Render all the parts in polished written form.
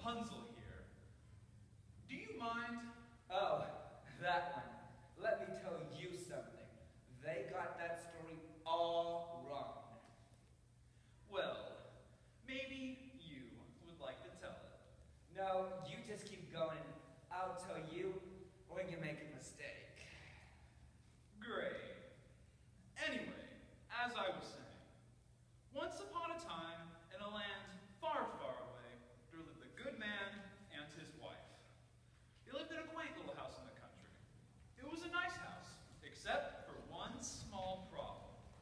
Rapunzel here. Do you mind? Oh, that one. Let me tell you something. They got that story all wrong. Well, maybe you would like to tell it. No, you just keep going. I'll tell you when you make a mistake. Great. Anyway, as I was saying, once upon a time, in a land far, far away, there lived a good man and his wife. They lived in a quaint little house in the country. It was a nice house, except for one small problem.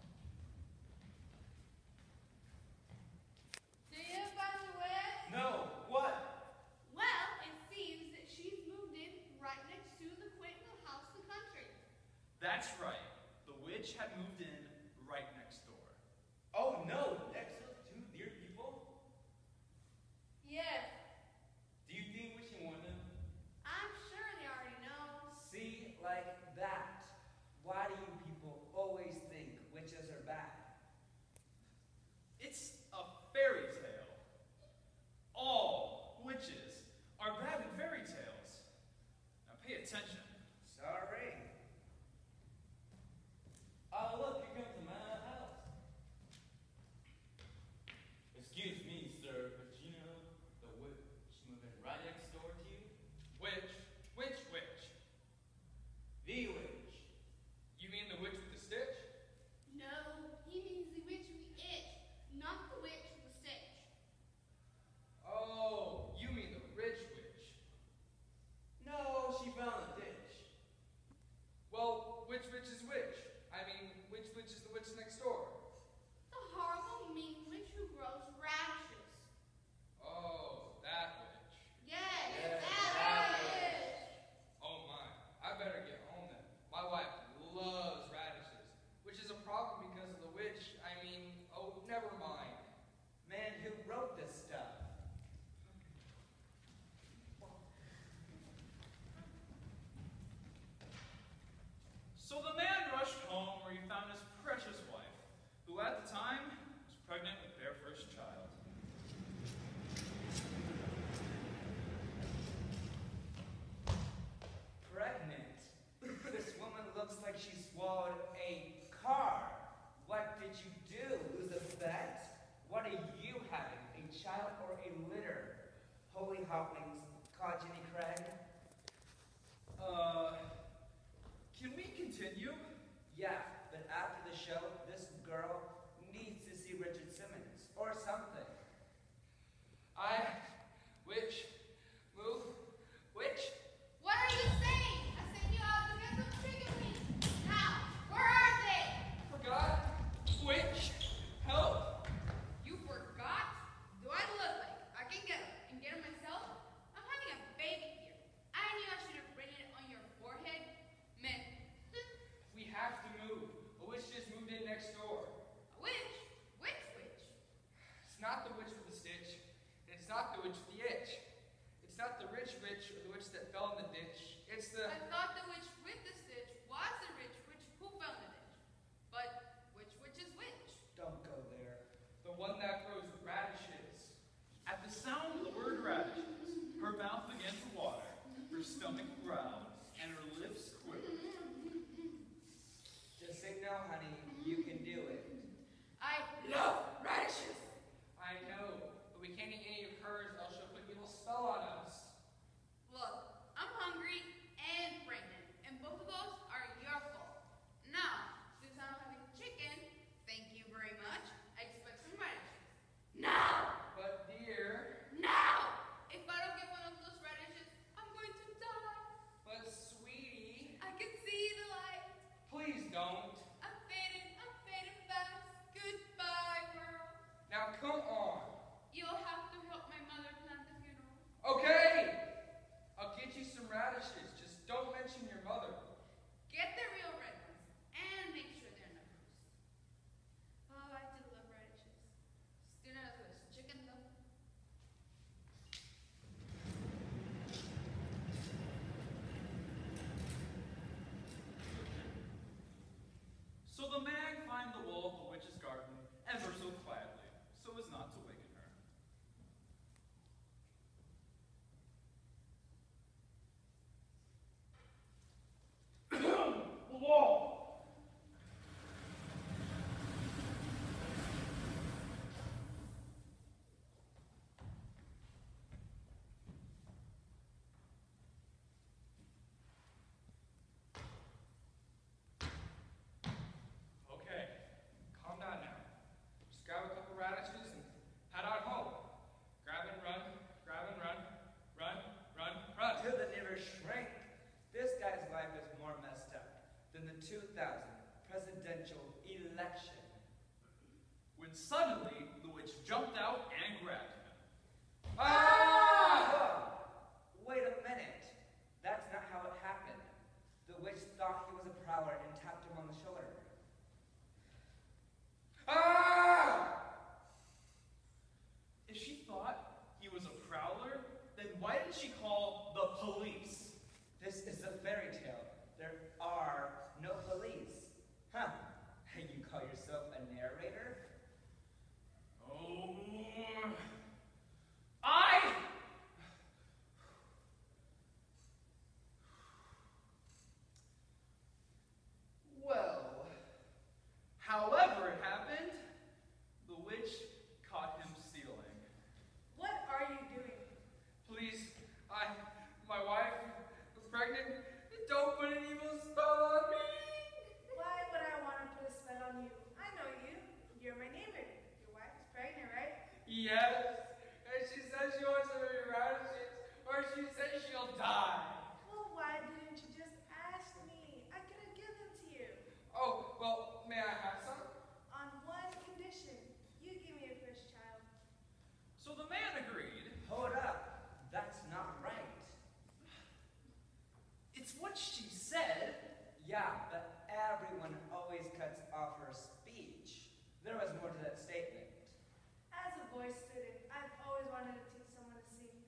Do you find the witch? No, what? Well, it seems that she's moved in right next to the quaint little house in the country. That's right. The witch had moved in right next door. Oh no, next to two dear people? Yes, Do you think we should warn them? I'm sure they already know. See, like that. Why do you people always think witches are bad? It's a fairy tale. All witches are bad in fairy tales. Now pay attention. Sorry. Oh, look, here comes the man of the house. Excuse me, sir, but you know the witch moving right next door to you? Witch? Which witch? The witch. You mean the witch with the stitch? No, he means the witch with the itch, not the witch with the stitch. Oh, you mean the rich witch. No, she found the ditch. Well, which witch is which? I mean, which witch is the witch next door? The horrible, mean witch who grows radishes. Oh, that witch. Yes, Yes, that that witch. Oh my, I better get home then. My wife loves radishes, which is a problem because of the witch. I mean, oh, never mind. Man, who wrote this stuff? So the man rushed home where he found his precious wife, who at the time was pregnant with their first child. Pregnant? This woman looks like she swallowed a car. What did you do? Lose a bet? What are you having? A child or a litter? Holy hoplings, Cogeny Craig? Can we continue? Yeah, but after the show, this girl needs to see Richard Simmons or something. Witch, move, witch. What are you saying? I sent you out to get some chicken wings. Now, where are they? Forgot, witch, help. You forgot? Do I look like I can get them and get them myself? I'm having a baby here. I knew I should have written it on your forehead. Men. We have to move. A witch just moved in next door. A witch? Which witch? It's not the witch with the stitch. And it's not the witch with the itch. It's not the rich witch or the witch that fell in the ditch. It's the... I thought the witch with the stitch was the rich witch who fell in the ditch. But which witch is which? Don't go there. the one that grows radishes. At the sound of the word radishes, her mouth began to water, her stomach growled, and her lips quivered. Just say no, honey. You can do it. I love radishes. I know, but we can't eat any of hers, else she'll put a evil spell on us. Look, I'm hungry and suddenly the witch jumped out and grabbed him. Ah! Whoa. Wait a minute. That's not how it happened. The witch thought he was a prowler and tapped him on the shoulder. Ah! If she thought he was a prowler, then why didn't she call the police? This is a fairy tale. There are no police. Huh. You call yourself a narrator? Oh, Well, however it happened, the witch caught him stealing. What are you doing? Please, my wife was pregnant. Don't put an evil spell on me. Why would I want to put a spell on you? I know you. You're my neighbor. Your wife is pregnant, right? Yes, and she says she wants to be radishes, or she says she'll die. Well, why didn't you just ask me? I could have given them to you. Oh, well, may I have some? On one condition. You give me your first child. So the man agreed. Hold up. That's not right. It's what she said. Yeah, but everyone always cuts off her speech. There was more to that statement. As a voice student, I've always wanted to teach someone to sing.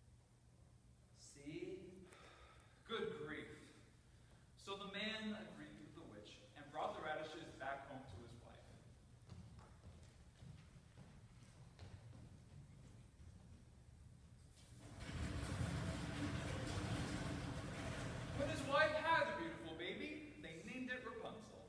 See? Good grief. So the man agreed with the witch and brought the radishes back home to his wife. When his wife had a beautiful baby, they named it Rapunzel.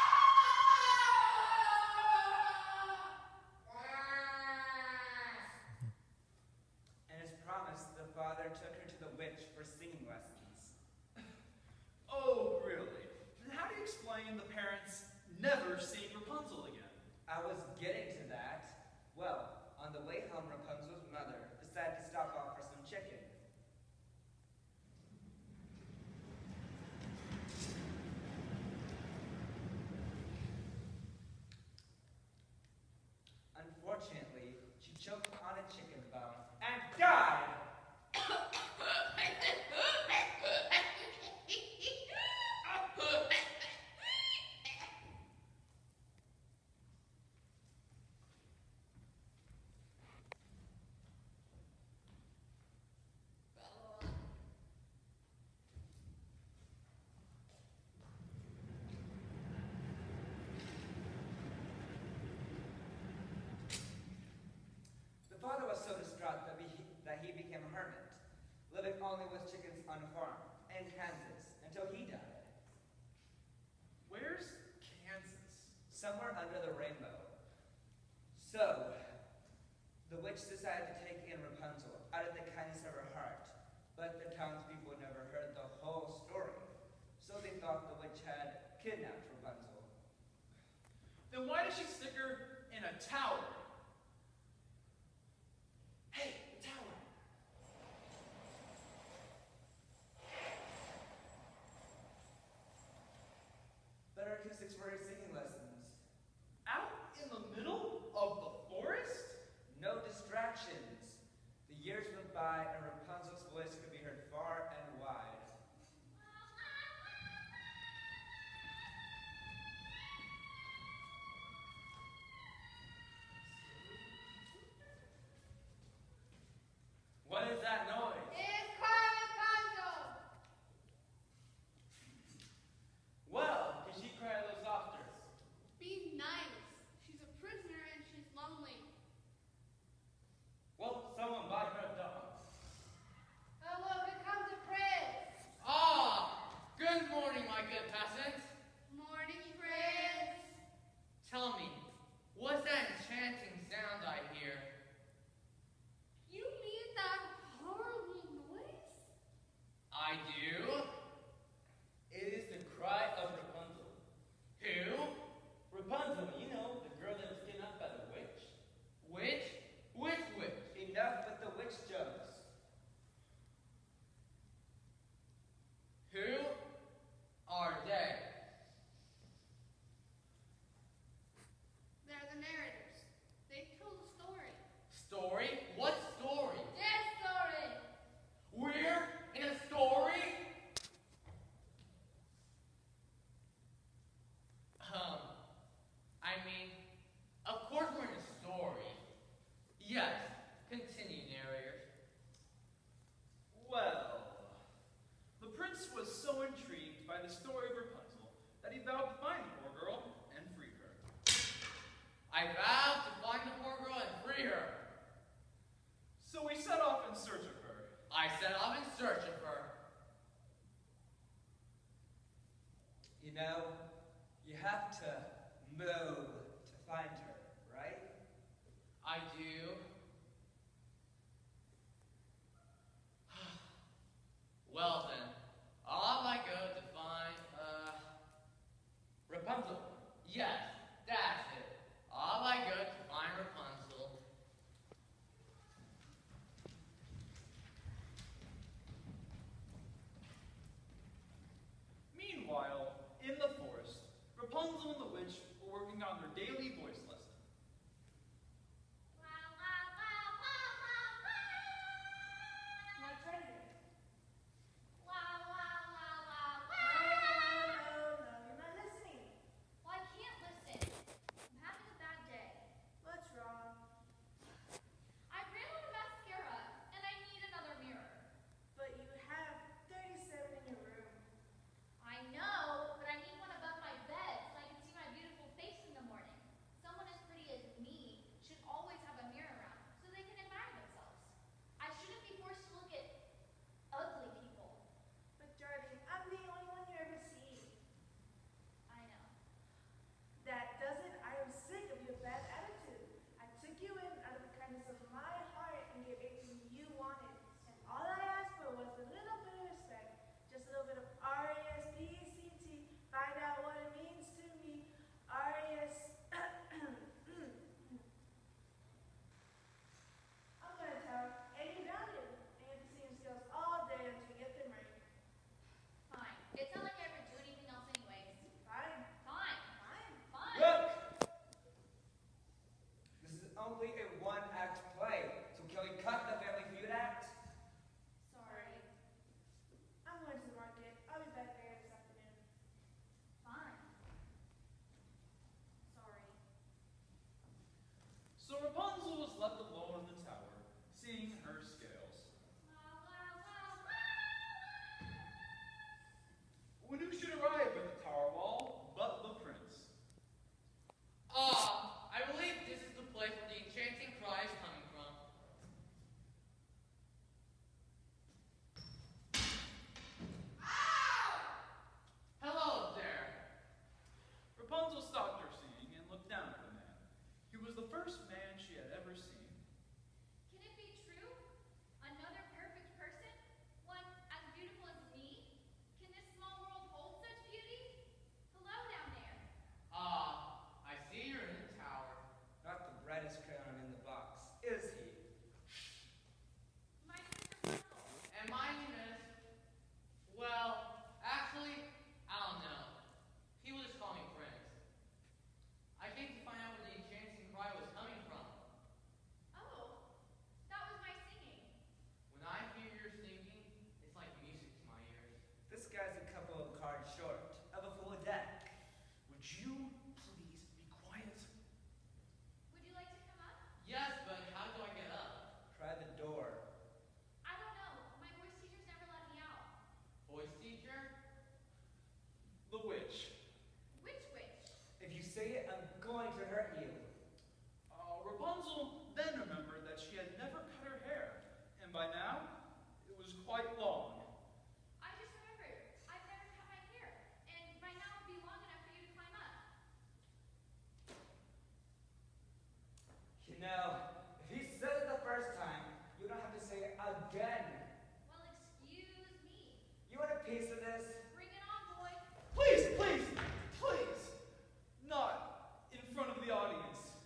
And as promised, the father took her to the witch for singing lessons. Oh, really? Then how do you explain the parents never seeing Rapunzel again? I was getting to that. Well, on the way home, Rapunzel's mother decided to stop off for some chicken. Unfortunately, she choked on a chicken bone and died. The father was so distraught that he became a hermit, living only with chickens on a farm in Kansas until he died. Where's Kansas? Somewhere under the rainbow. So, the witch decided to take in Rapunzel out of the kindness of her heart, but the townspeople never heard the whole story, so they thought the witch had kidnapped Rapunzel. Then why did she stick her in a tower? Hey, the tower! Better acoustics for her singing lessons. Out in the middle of the forest? No distractions. The years went by and Rapunzel's voice could be heard far and wide. I do. Well then, off I go to find, Rapunzel. Yes, that's it. Off I go to find Rapunzel. Meanwhile, in the forest, Rapunzel and the witch were working on their daily voice lesson. Now try it. Wow, wow, wow, wow, No, wow. you're not listening. Well, I can't listen. I'm having a bad day. What's wrong? I ran out of mascara, and I need another mirror. But you have 37 in your room. I know, but I need one above my bed so I can see my beautiful face in the morning. Someone as pretty as me should always have a mirror around so they can admire themselves. I shouldn't be forced to look at ugly people. But darling, I'm the only one you ever see. I know. That doesn't. I am sick of your bad attitude. I took you in out of the kindness of my heart and gave everything you wanted. And all I asked for was a little bit of respect. Just a little bit of R-E-S-P-E-C-T. Find out what it means to me. R-E-S. I'm gonna tell any value. And you have to see your skills all day until you get them right. Fine. It's not like I ever do anything else anyways. Fine. Fine. Fine. Fine. Look! This is only a one-act play, so can we cut the Family Feud act? Sorry. I'm going to the market. I'll be back there this afternoon. Fine. Sorry. So Rapunzel was left alone in the tower, seeing her scales. Wow, wow, wow, wow. When who should arrive at the tower wall but the prince? I believe this is the place where the enchanting cry is coming from. Hello there. Rapunzel stopped her singing and looked down at the man. He was the first man she had ever seen. Can it be true? Another perfect person? One as beautiful as me? Can this small world hold such beauty? Hello down there. I see you're in the tower. Not the brightest crayon in the box, is he? My name is Rapunzel. And my name is, well, actually, I don't know. People just call me Prince. I came to find out where the enchanting cry was coming from. Oh, that was my singing. When I hear your singing, it's like music to my ears. This guy's a couple of cards short of a full deck. Would you please be quiet? Would you like to come up? Yes, but how do I get up? Try the door. I don't know. My voice teachers never let me out. Voice teacher? The witch. Which witch? If you say it, I'm going to hurt you. Rapunzel then remembered that she had never cut her hair, and by now, it was quite long. I just remembered. I've never cut my hair. And by now it would be long enough for you to climb up. You know, if he said it the first time, you don't have to say it again. Well, excuse me. You want a piece of this? Bring it on, boy. Please, please, please! Not in front of the audience.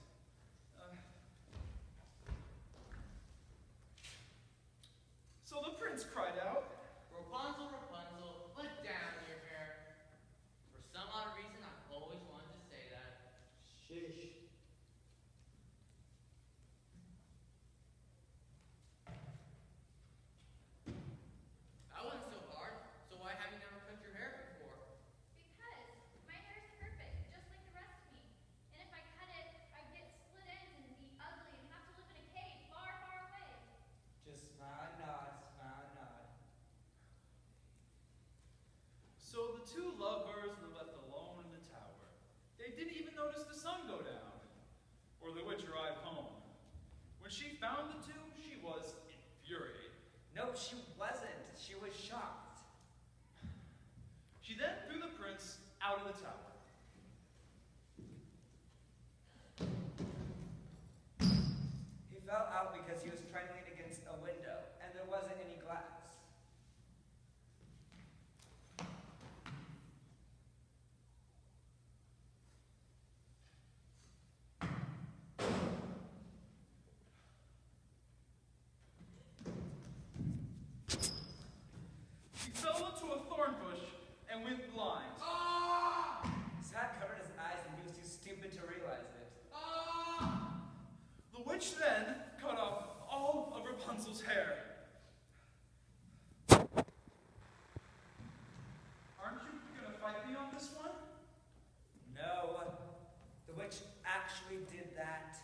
So the prince cried out, Rapunzel, Rapunzel, let down your hair. For some odd reason, I've always wanted to say that. Sheesh. That wasn't so hard, so why have you never cut your hair before? Because my hair is perfect, just like the rest of me. And if I cut it, I'd get split ends and be ugly and have to live in a cave far, far away. Just smile and nod, smile and nod. So the two lovebirds were left alone in the tower. They didn't even notice the sun go down, or the witch arrive home. When she found the two, she was infuriated. No, she wasn't. She was shocked. She then threw the prince out of the tower. out because he was trying to lean against a window, and there wasn't any glass. He fell into a thorn bush and went blind. His hat covered his eyes and he was too stupid to realize it. The witch then cut off all of Rapunzel's hair. Aren't you gonna fight me on this one? No, the witch actually did that.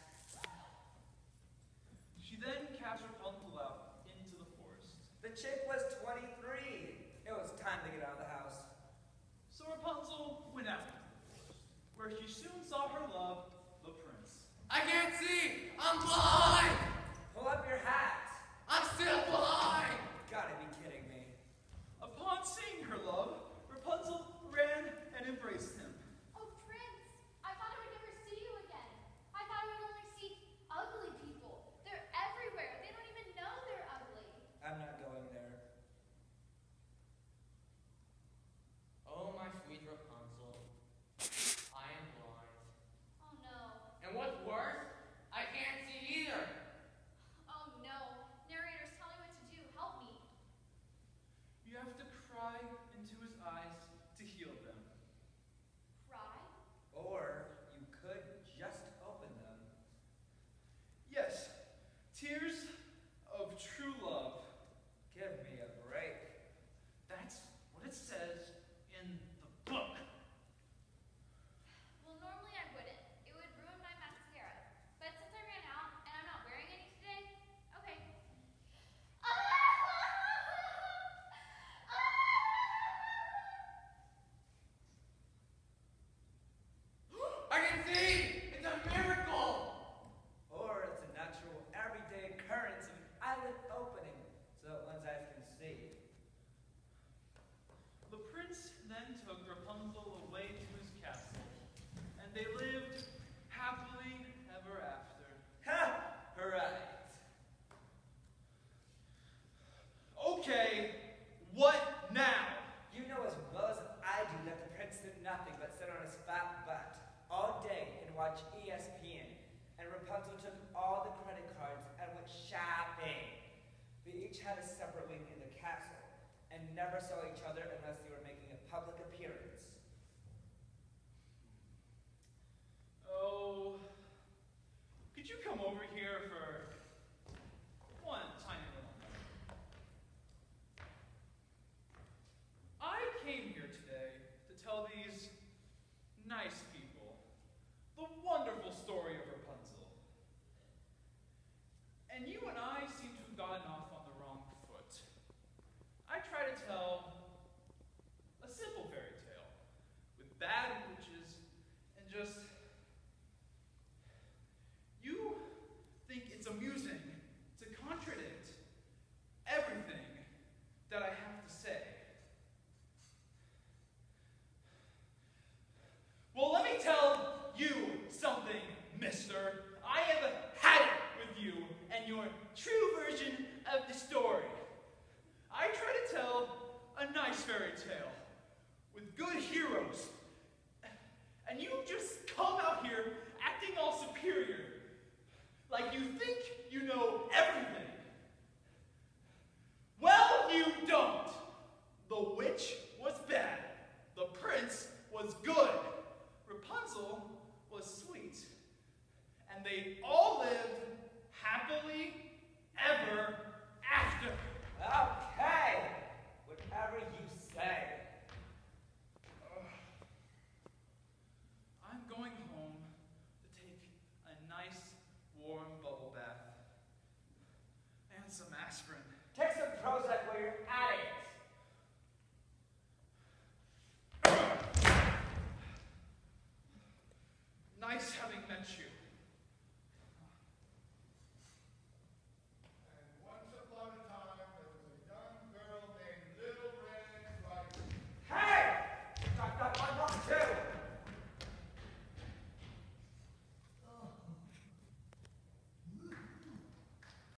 She then cast Rapunzel out into the forest. The chick was 23. It was time to get out of the house. So Rapunzel went out into the forest, where she soon saw her love, the prince. I can't see! I'm blind! Pull up your hat. I'm still blind! Gotta be kidding me. Upon seeing her love, Rapunzel ran and embraced him. Oh, Prince, I thought I would never see you again. I thought I would only see ugly people. They're everywhere. They don't even know they're ugly. I'm not going there. Oh, my sweet Rapunzel. I am blind. Oh, no. And what's worse, I can't see either. Oh, no. Narrator's telling me what to do. Help me. You have to cry into his eyes to heal them. Cry? Or you could just open them. Yes, tears of true love. Give me a break. That's what it says in the book. Well, normally I wouldn't. It would ruin my mascara. But since I ran out and I'm not wearing any today, okay. I can see! It's a miracle! Or it's a natural, everyday occurrence of an eyelid opening so that one's eyes can see. The prince then took Rapunzel away to his castle, and they lived happily ever after. Ha! Right. Okay, what now? You know as well as I do that the prince did nothing but sit on his fat butt all day and watch ESPN. And Rapunzel took all the credit cards and went shopping. They each had a separate wing in the castle and never saw each other unless they were making a public appearance. Oh, could you come over here for one tiny little minute? I came here today to tell these nice people the wonderful story of Rapunzel. And you and I seem to have gotten off on the wrong foot. I try to tell a simple fairy tale with bad witches and just... You think it's amusing to contradict everything that I have to say. Well, let me tell you something, mister. I have had it with you and your true version of the story. I try to tell a nice fairy tale with good heroes. And you just come out here acting all superior. Like you think